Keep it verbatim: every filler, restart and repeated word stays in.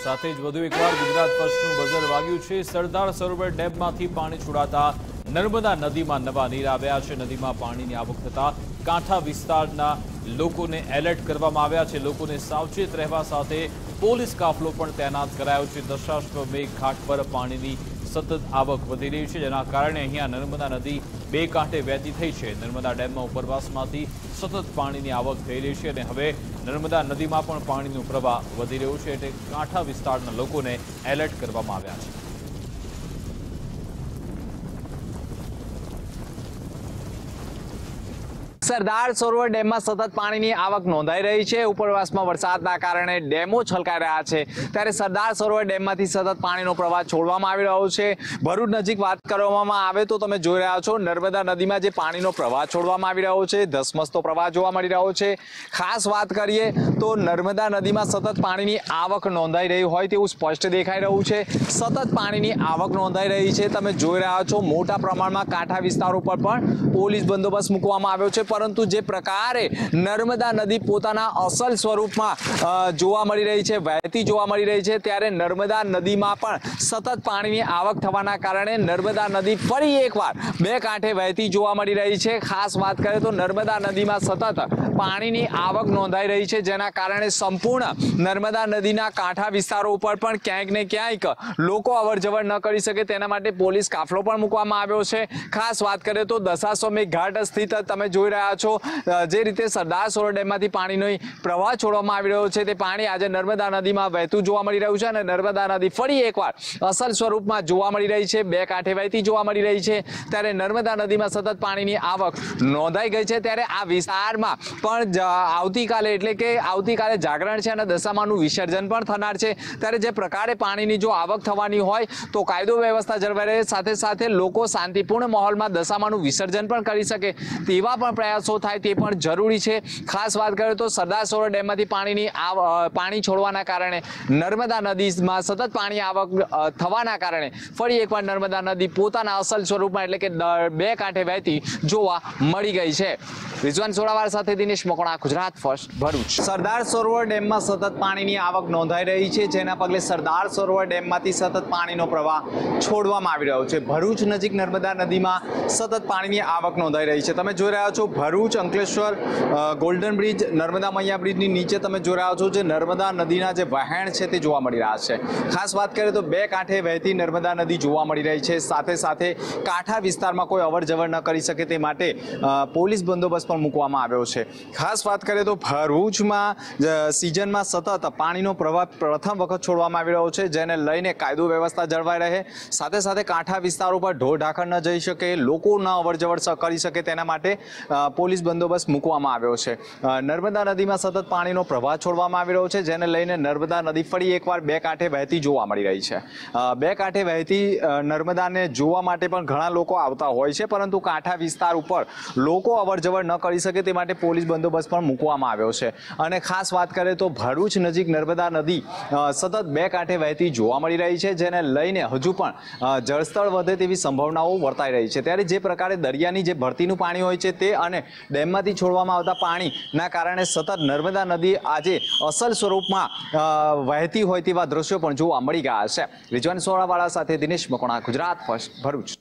સાથે જ વધુ એકવાર ગુજરાત ફર્સ્ટનું બઝર વાગ્યું છે। સરદાર સરોવર ડેમમાંથી પાણી છોડાતા નર્મદા નદીમાં નવા નીર આવ્યા છે। નદીમાં પાણીની આવક થતા કાંઠા વિસ્તારના લોકોને એલર્ટ કરવામાં આવ્યા છે। લોકોને સાવચેત રહેવા સાથે પોલીસ કાફલો પણ તૈનાત કરાયો છે। દશાશ્વમેઘ ઘાટ પર પાણીની સતત આવક વધી રહી છે, જેના કારણે અહીંયા નર્મદા નદી બે કાંઠે વહેતી થઈ છે। નર્મદા ડેમમાં ઉપરવાસમાંથી સતત પાણીની આવક થઈ રહી છે અને હવે નર્મદા નદીમાં પણ પાણીનો પ્રવાહ વધી રહ્યો છે, એટલે કાંઠા વિસ્તારના લોકોને એલર્ટ કરવામાં આવ્યા છે। સરદાર સરોવર ડેમમાં સતત પાણીની આવક નોંધાઈ રહી છે। ઉપરવાસમાં વરસાદના કારણે ડેમો છલકાઈ રહ્યા છે, ત્યારે સરદાર સરોવર ડેમમાંથી સતત પાણીનો પ્રવાહ છોડવામાં આવી રહ્યો છે। ભરૂચ નજીક વાત કરવામાં આવે તો તમે જોઈ રહ્યા છો નર્મદા નદીમાં જે પાણીનો પ્રવાહ છોડવામાં આવી રહ્યો છે, ધસમસતો પ્રવાહ જોવા મળી રહ્યો છે। ખાસ વાત કરીએ તો નર્મદા નદીમાં સતત પાણીની આવક નોંધાઈ રહી હોય તેવું સ્પષ્ટ દેખાઈ રહ્યું છે। સતત પાણીની આવક નોંધાઈ રહી છે, તમે જોઈ રહ્યા છો મોટા પ્રમાણમાં કાંઠા વિસ્તારો પર પણ પોલીસ બંદોબસ્ત મૂકવામાં આવ્યો છે। પરંતુ જે પ્રકારે નર્મદા નદી પોતાના અસલ સ્વરૂપમાં જોવા મળી રહી છે, વહેતી જોવા મળી રહી છે, ત્યારે નર્મદા નદીમાં પણ સતત પાણીની આવક થવાના કારણે નર્મદા નદી ફરી એકવાર બે કાંઠે વહેતી જોવા મળી રહી છે। ખાસ વાત કરીએ તો નર્મદા નદીમાં સતત પાણીની આવક નોંધાઈ રહી છે, જેના કારણે સંપૂર્ણ નર્મદા નદીના કાંઠા વિસ્તારો ઉપર પણ ક્યાંક ને ક્યાંક લોકો અવરજવર ન કરી શકે તેના માટે પોલીસ કાફલો પણ મૂકવામાં આવ્યો છે। ખાસ વાત કરીએ તો દશાશ્વમેઘ ઘાટ સ્થિત તમે જોઈ રહ્યા છો જે રીતે સરદાર સરોવર ડેમમાંથી પાણીનો પ્રવાહ છોડવામાં આવી રહ્યો છે, તે પાણી આજે નર્મદા નદીમાં વહેતું જોવા મળી રહ્યું છે અને નર્મદા નદી ફરી એકવાર અસલ સ્વરૂપમાં જોવા મળી રહી છે, બે કાંઠે વહેતી જોવા મળી રહી છે। ત્યારે નર્મદા નદીમાં સતત પાણીની આવક નોંધાઈ ગઈ છે, ત્યારે આ વિસ્તારમાં પણ આવતીકાલે એટલે કે આવતીકાલે જાગરણ છે અને દશામાનું વિસર્જન પણ થનાર છે। ત્યારે જે પ્રકારે પાણીની જો આવક થવાની હોય તો કાયદો વ્યવસ્થા જળવાઈ રહે, સાથે સાથે લોકો શાંતિપૂર્ણ માહોલમાં દશામાનું વિસર્જન પણ કરી શકે તેવા પણ પ્રયાસો થાય તે પણ જરૂરી છે। ખાસ વાત કરીએ તો સરદાર સરોવર ડેમમાંથી પાણીની પાણી છોડવાના કારણે નર્મદા નદીમાં સતત પાણી આવક થવાના કારણે ફરી એકવાર નર્મદા નદી પોતાના અસલ સ્વરૂપમાં એટલે કે બે કાંઠે વહેતી જોવા મળી ગઈ છે। રિઝવાન સોડાવાર સાથે દિનેશ મકોણા, ગુજરાત ફર્સ્ટ, ભરૂચ। સરદાર સરોવર ડેમમાં સતત પાણીની આવક નોંધાઈ રહી છે, જેના પગલે સરદાર સરોવર ડેમમાંથી સતત પાણીનો પ્રવાહ છોડવામાં આવી રહ્યો છે। ભરૂચ નજીક નર્મદા નદીમાં સતત પાણીની આવક નોંધાઈ રહી છે। તમે જોઈ રહ્યા છો ભરૂચ અંકલેશ્વર ગોલ્ડન બ્રિજ, નર્મદા મૈયા બ્રિજની નીચે તમે જોઈ રહ્યા છો જે નર્મદા નદીના જે વહેણ છે તે જોવા મળી રહ્યા છે। ખાસ વાત કરીએ તો બે કાંઠે વહેતી નર્મદા નદી જોવા મળી રહી છે, સાથે સાથે કાંઠા વિસ્તારમાં કોઈ અવર જવર ન કરી શકે તે માટે પોલીસ બંદોબસ્ત પણ મૂકવામાં આવ્યો છે। ખાસ વાત કરીએ તો ભરૂચમાં સિઝનમાં સતત પાણીનો પ્રવાહ પ્રથમ વખત છોડવામાં આવી રહ્યો છે, જેને લઈને કાયદો વ્યવસ્થા જળવાઈ રહે, સાથે સાથે કાંઠા વિસ્તારો પર ઢોર ઢાંકર ન જઈ શકે, લોકો ન અવર જવર કરી શકે તેના માટે પોલીસ બંદોબસ્ત મૂકવામાં આવ્યો છે। નર્મદા નદીમાં સતત પાણીનો પ્રવાહ છોડવામાં આવી રહ્યો છે, જેને લઈને નર્મદા નદી ફરી એકવાર બે કાંઠે વહેતી જોવા મળી રહી છે। બે કાંઠે વહેતી નર્મદાને જોવા માટે પણ ઘણા લોકો આવતા હોય છે, પરંતુ કાંઠા વિસ્તાર ઉપર લોકો અવરજવર ન કરી શકે તે માટે પોલીસ બંદોબસ્ત પણ મૂકવામાં આવ્યો છે। અને ખાસ વાત કરીએ તો ભરૂચ નજીક નર્મદા નદી સતત બે કાંઠે વહેતી જોવા મળી રહી છે, જેને લઈને હજુ પણ જળસ્તર વધે તેવી સંભાવનાઓ વર્તાઈ રહી છે। ત્યારે જે પ્રકારે દરિયાની જે ભરતીનું પાણી હોય છે તે અને ડેમમાંથી છોડવામાં આવતા પાણીના કારણે સતત નર્મદા નદી આજે અસલ સ્વરૂપમાં વહેતી હોય તેવા દ્રશ્યો પણ જોવા મળી ગયા છે। રિઝવાન સોડાવાળા સાથે દિનેશ મકોણા, ગુજરાત ફર્સ્ટ, ભરૂચ।